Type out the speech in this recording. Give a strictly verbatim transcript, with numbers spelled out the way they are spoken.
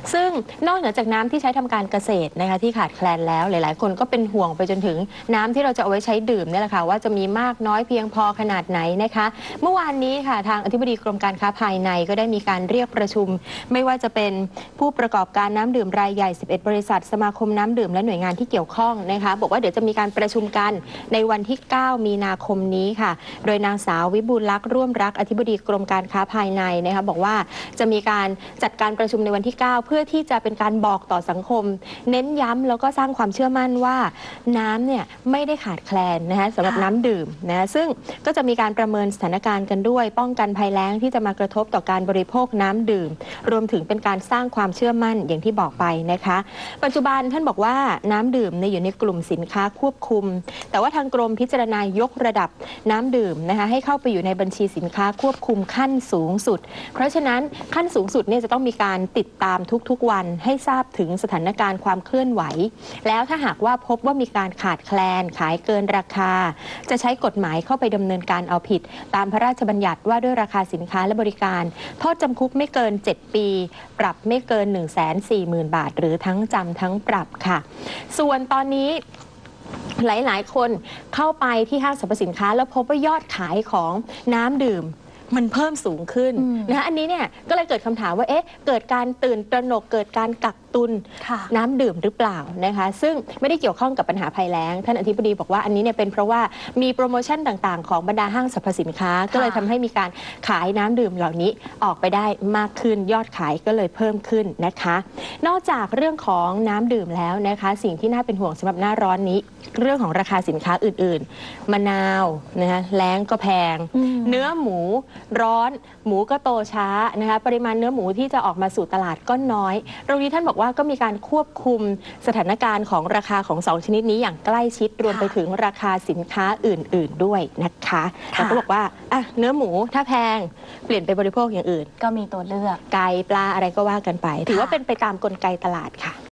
ซึ่งนอกเหนือจากน้ำที่ใช้ทำการเกษตรนะคะที่ขาดแคลนแล้วหลายๆคนก็เป็นห่วงไปจนถึงน้ำที่เราจะเอาไว้ใช้ดื่มนี่แหละค่ะว่าจะมีมากน้อยเพียงพอขนาดไหนนะคะเมื่อวานนี้ค่ะทางอธิบดีกรมการค้าภายในก็ได้มีการเรียกประชุมไม่ว่าจะเป็นผู้ประกอบการน้ำดื่มรายใหญ่สิบเอ็ดบริษัทสมาคมน้ำดื่มและหน่วยงานที่เกี่ยวข้องนะคะบอกว่าเดี๋ยวจะมีการประชุมกันในวันที่เก้ามีนาคมนี้ค่ะโดยนางสาววิบูลย์ลักษณ์ร่วมรักอธิบดีกรมการค้าภายในนะคะบอกว่าจะมีการจัดการประชุมในวันที่เก้าเพื่อที่จะเป็นการบอกต่อสังคมเน้นย้ำแล้วก็สร้างความเชื่อมั่นว่าน้ำเนี่ยไม่ได้ขาดแคลนนะคะสำหรับน้ำดื่มนะซึ่งก็จะมีการประเมินสถานการณ์กันด้วยป้องกันภัยแล้งที่จะมากระทบต่อการบริโภคน้ำดื่มรวมถึงเป็นการสร้างความเชื่อมั่นอย่างที่บอกไปนะคะปัจจุบันท่านบอกว่าน้ำดื่มในอยู่ในกลุ่มสินค้าควบคุมแต่ว่าทางกรมพิจารณายกระดับน้ำดื่มนะคะให้เข้าไปอยู่ในบัญชีสินค้าควบคุมขั้นสูงสุดเพราะฉะนั้นขั้นสูงสุดเนี่ยจะต้องมีการติดตามทุกๆวันให้ทราบถึงสถานการณ์ความเคลื่อนไหวแล้วถ้าหากว่าพบว่ามีการขาดแคลนขายเกินราคาจะใช้กฎหมายเข้าไปดำเนินการเอาผิดตามพระราชบัญญัติว่าด้วยราคาสินค้าและบริการโทษจำคุกไม่เกินเจ็ดปีปรับไม่เกิน หนึ่งแสนสี่หมื่น บาทหรือทั้งจำทั้งปรับค่ะส่วนตอนนี้หลายๆคนเข้าไปที่ห้างสรรพสินค้าแล้วพบว่ายอดขายของน้ำดื่มมันเพิ่มสูงขึ้นนะคะอันนี้เนี่ยก็เลยเกิดคำถามว่าเอ๊ะเกิดการตื่นตระหนกเกิดการกักตุนน้ำดื่มหรือเปล่านะคะซึ่งไม่ได้เกี่ยวข้องกับปัญหาภัยแล้งท่านอธิบดีบอกว่าอันนี้เนี่ยเป็นเพราะว่ามีโปรโมชั่นต่างๆของบรรดาห้างสรรพสินค้าก็เลยทำให้มีการขายน้ำดื่มเหล่านี้ออกไปได้มากขึ้นยอดขายก็เลยเพิ่มขึ้นนะคะนอกจากเรื่องของน้ำดื่มแล้วนะคะสิ่งที่น่าเป็นห่วงสำหรับหน้าร้อนนี้เรื่องของราคาสินค้าอื่นๆมะนาวนะคะแล้งก็แพงเนื้อหมูร้อนหมูก็โตช้านะคะปริมาณเนื้อหมูที่จะออกมาสู่ตลาดก็น้อยตรงนี้ท่านบอกว่าก็มีการควบคุมสถานการณ์ของราคาของสองชนิดนี้อย่างใกล้ชิดรวมไปถึงราคาสินค้าอื่นๆด้วยนะคะแล้วก็บอกว่าอ่ะเนื้อหมูถ้าแพงเปลี่ยนไปบริโภคอย่างอื่นก็มีตัวเลือกไก่ปลาอะไรก็ว่ากันไปถือว่าเป็นไปตามกลไกตลาดค่ะ